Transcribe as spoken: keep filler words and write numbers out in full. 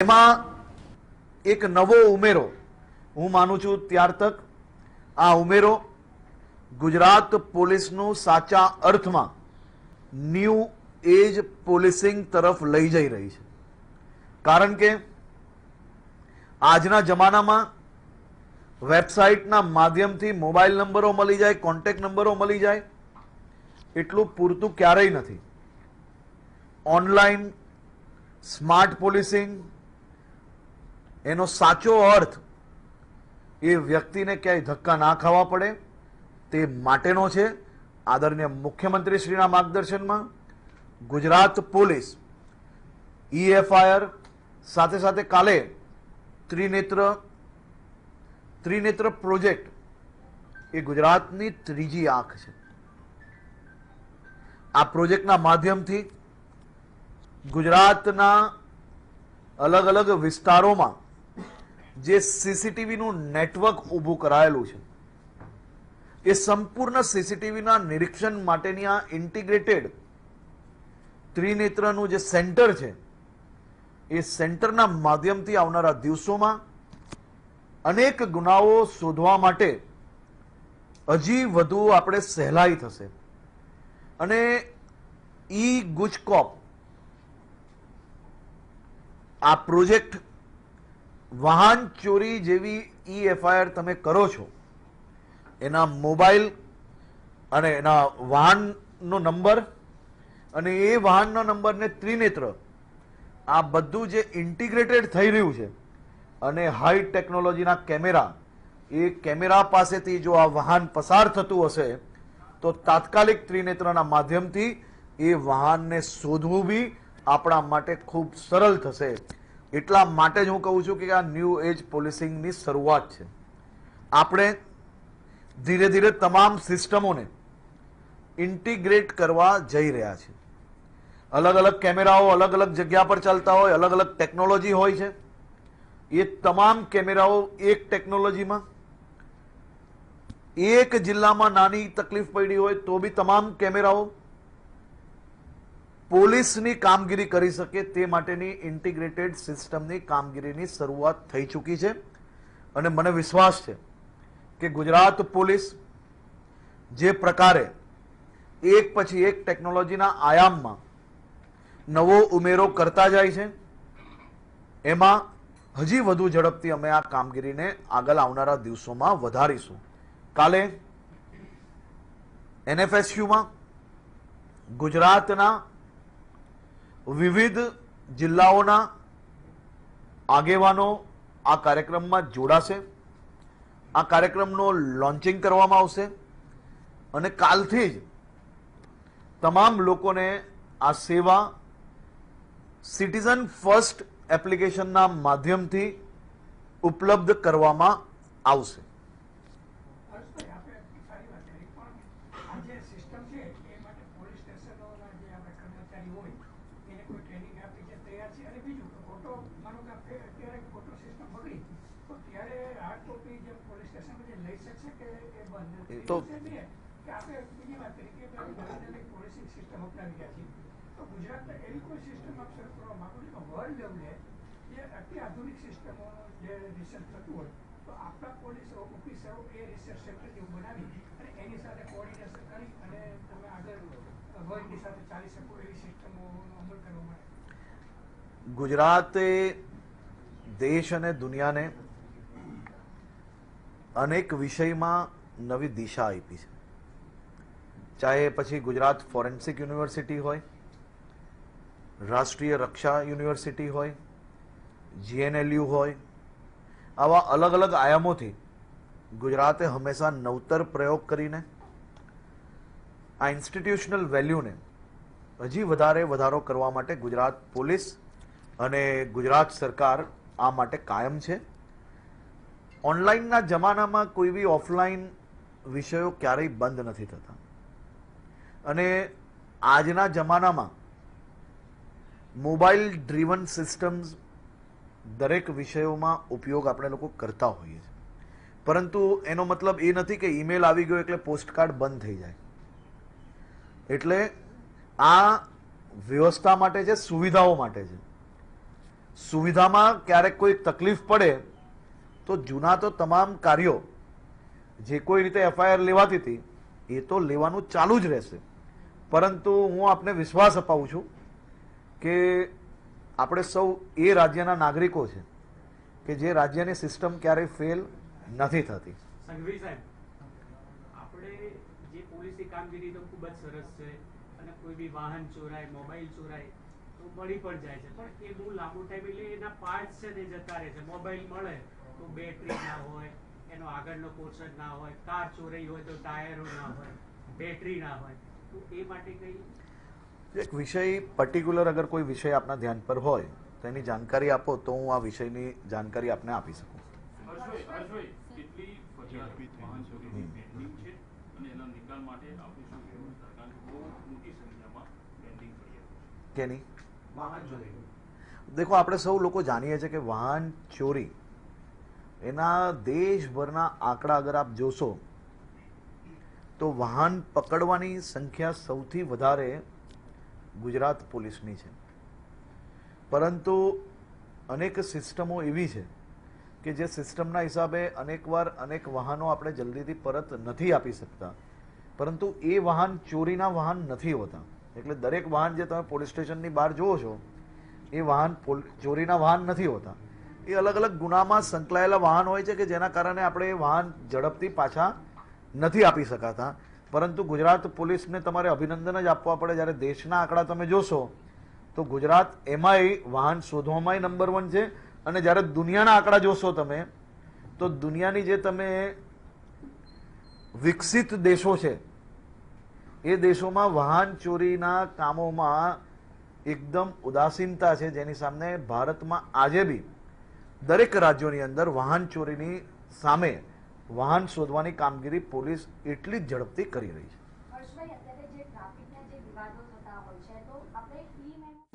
એમાં એક નવો ઉમેરો હું માનું છું ત્યાર તક આ ઉમેરો ગુજરાત પોલીસનું સાચા અર્થમાં ન્યૂ એજ પોલીસિંગ તરફ લઈ જઈ રહી છે। કારણ કે આજના જમાનામાં વેબસાઇટના માધ્યમથી મોબાઈલ નંબરો મળી જાય, કોન્ટેક્ટ નંબરો મળી જાય એટલું પૂરતું ક્યારેય નથી। ઓનલાઈન સ્માર્ટ પોલીસિંગ એનો સાચો અર્થ એ વ્યક્તિને ક્યાંય ધક્કા ના ખાવા પડે તે માટેનો છે। આદરણીય મુખ્યમંત્રી શ્રીના માર્ગદર્શનમાં ગુજરાત પોલીસ ઈ એફઆઈઆર સાથે સાથે કાલે ત્રિનેત્ર ત્રિનેત્ર પ્રોજેક્ટ એ ગુજરાતની ત્રીજી આંખ છે। આ પ્રોજેક્ટના માધ્યમથી ગુજરાતના અલગ અલગ વિસ્તારોમાં જે સીસીટીવીનું નેટવર્ક ઊભું કરાયેલું છે એ સંપૂર્ણ સીસીટીવીના નિરીક્ષણ માટેની આ ઇન્ટિગ્રેટેડ ત્રિનેત્રનું જે સેન્ટર છે એ સેન્ટરના માધ્યમથી આવનારા દિવસોમાં અનેક ગુનાઓ શોધવા માટે હજી વધુ આપણે સહેલાઈ થશે। અને ઈ ગુજકોપ આ પ્રોજેક્ટ વાહન ચોરી જેવી ઈ એફઆઈઆર તમે કરો છો એના મોબાઈલ અને એના વાહનનો નંબર અને એ વાહનનો નંબરને ત્રિનેત્ર આ બધું જે ઇન્ટિગ્રેટેડ થઈ રહ્યું છે અને હાઈ ટેકનોલોજીના કેમેરા એ કેમેરા પાસેથી જો આ વાહન પસાર થતું હશે તો તાત્કાલિક ત્રિનેત્રના માધ્યમથી એ વાહનને શોધવું બી આપણા માટે ખૂબ સરળ થશે। એટલા માટે જ હું કહું છું કે આ ન્યૂ એજ પોલીસિંગની શરૂઆત છે। આપણે ધીરે ધીરે તમામ સિસ્ટમોને ઇન્ટિગ્રેટ કરવા જઈ રહ્યા છીએ। અલગ અલગ કેમેરાઓ અલગ અલગ જગ્યા પર ચાલતા હોય, અલગ અલગ ટેકનોલોજી હોય છે। એ તમામ કેમેરાઓ એક ટેકનોલોજીમાં, એક જિલ્લામાં નાની તકલીફ પડી હોય તો બી તમામ કેમેરાઓ પોલીસની કામગીરી કરી શકે તે માટેની ઇન્ટિગ્રેટેડ સિસ્ટમની કામગીરીની શરૂઆત થઈ ચૂકી છે। અને મને વિશ્વાસ છે કે ગુજરાત પોલીસ જે પ્રકારે એક પછી એક ટેકનોલોજીના આયામમાં નવો ઉમેરો કરતા જાય છે એમાં હજી વધુ ઝડપથી અમે આ કામગીરીને આગળ આવનારા દિવસોમાં વધારીશું। કાલે એનએફએસયુમાં ગુજરાતના વિવિધ જિલ્લાઓના આગેવાનો આ કાર્યક્રમમાં જોડાશે। આ કાર્યક્રમનો લોન્ચિંગ કરવામાં આવશે અને કાલથી જ તમામ લોકોને આ સેવા સિટીઝન ફર્સ્ટ એપ્લિકેશનના માધ્યમથી ઉપલબ્ધ કરવામાં આવશે। તો ગુજરાતે દેશ અને દુનિયાને અનેક વિષયમાં નવી દિશા આપી છે। ચાહે પછી ગુજરાત ફોરેન્સિક યુનિવર્સિટી હોય, રાષ્ટ્રીય રક્ષા યુનિવર્સિટી હોય, જીએનએલયુ હોય, આવા અલગ અલગ આયામોથી ગુજરાતે હંમેશા નવતર પ્રયોગ કરીને આ ઇન્સ્ટિટ્યુશનલ વેલ્યુને હજી વધારે વધારો કરવા માટે ગુજરાત પોલીસ અને ગુજરાત સરકાર આ માટે કાયમ છે। ઓનલાઈનના જમાનામાં કોઈ બી ઓફલાઈન વિષયો ક્યારેય બંધ નથી થતા અને આજના જમાનામાં મોબાઈલ ડ્રીવન સિસ્ટમ્સ દરેક વિષયોમાં ઉપયોગ આપણે લોકો કરતા હોઈએ છીએ, પરંતુ એનો મતલબ એ નથી કે ઈમેલ આવી ગયો એટલે પોસ્ટકાર્ડ બંધ થઈ જાય। એટલે આ વ્યવસ્થા માટે છે, સુવિધાઓ માટે છે। સુવિધામાં ક્યારેક કોઈ તકલીફ પડે તો જૂના તો તમામ કાર્યો જે કોઈ રીતે એફઆઈઆર લેવાતી હતી એ તો લેવાનું ચાલુ જ રહેશે, પરંતુ હું આપને વિશ્વાસ અપાવું છું કે આપણે સૌ એ રાજ્યના નાગરિકો છે કે જે રાજ્યની સિસ્ટમ ક્યારેય ફેલ નથી થતી. સંઘવી સાહેબ, આપણે જે પોલીસની કામગીરી તો ખૂબ જ સરસ છે અને કોઈ બી વાહન ચોરાય, મોબાઈલ ચોરાય તો મળી પણ જાય છે, પણ એ બહુ લાંબો ટાઈમ એટલે એના પાર્ટ્સ છે તે જતા રહે છે. મોબાઈલ મળે તો બેટરી ના હોય, એનો આગળનો પોર્શન ના હોય, કાર ચોરાઈ હોય તો ટાયરો ના હોય, બેટરી ના હોય, તો એ માટે કઈ એક વિષય પર્ટિક્યુલર અગર કોઈ વિષય આપના ધ્યાન પર હોય તો એની જાણકારી આપો તો હું આ વિષયની જાણકારી આપને આપી શકું. કેની દેખો, આપણે સૌ લોકો જાણીએ છીએ કે વાહન ચોરી એના દેશભરના આંકડા અગર આપ જોશો તો વાહન પકડવાની સંખ્યા સૌથી વધારે ગુજરાત પોલીસની છે, પરંતુ અનેક સિસ્ટમો એવી છે કે જે સિસ્ટમના હિસાબે અનેકવાર અનેક વાહનો આપણે જલ્દીથી પરત નથી આપી શકતા, પરંતુ એ વાહન ચોરીના વાહન નથી હોતા. એટલે દરેક વાહન જે તમે પોલીસ સ્ટેશનની બહાર જુઓ છો એ વાહન ચોરીના વાહન નથી હોતા, એ અલગ અલગ ગુનામાં સંકળાયેલા વાહન હોય છે કે જેના કારણે આપણે એ વાહન ઝડપથી પાછા નથી આપી શકાતા. પરંતુ ગુજરાત પોલીસને તમારે અભિનંદન જ આપવા પડે. જ્યારે દેશના આંકડા તમે જોશો તો ગુજરાત એમાંય વાહન શોધવામાંય નંબર વન છે, અને જ્યારે દુનિયાના આંકડા જોશો તમે તો દુનિયાની જે તમે વિકસિત દેશો છે એ દેશોમાં વાહન ચોરીના કામોમાં એકદમ ઉદાસીનતા છે, જેની સામે ભારતમાં આજે બી દરેક રાજ્યોની અંદર વાહન ચોરીની સામે વાહન શોધવાની કામગીરી પોલીસ એટલી જ ઝડપથી કરી રહી છે. હર્ષભાઈ, અત્યારે જે ટ્રાફિકના જે વિવાદો થતા હોય છે તો આપણે ઈ મેમો